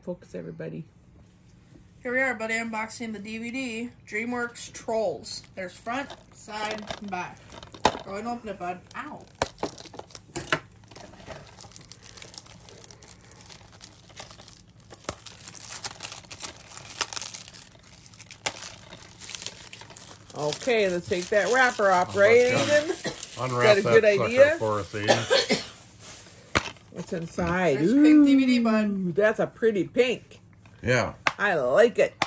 Focus, everybody. Here we are, buddy, unboxing the DVD, DreamWorks Trolls. There's front, side, and back. Go ahead and open it, bud. Ow. Okay, let's take that wrapper off, right, Aiden? Unwrap Is that a good sucker idea? for us, Aiden. What's inside? There's pink DVD, bud. That's a pretty pink. Yeah. I like it.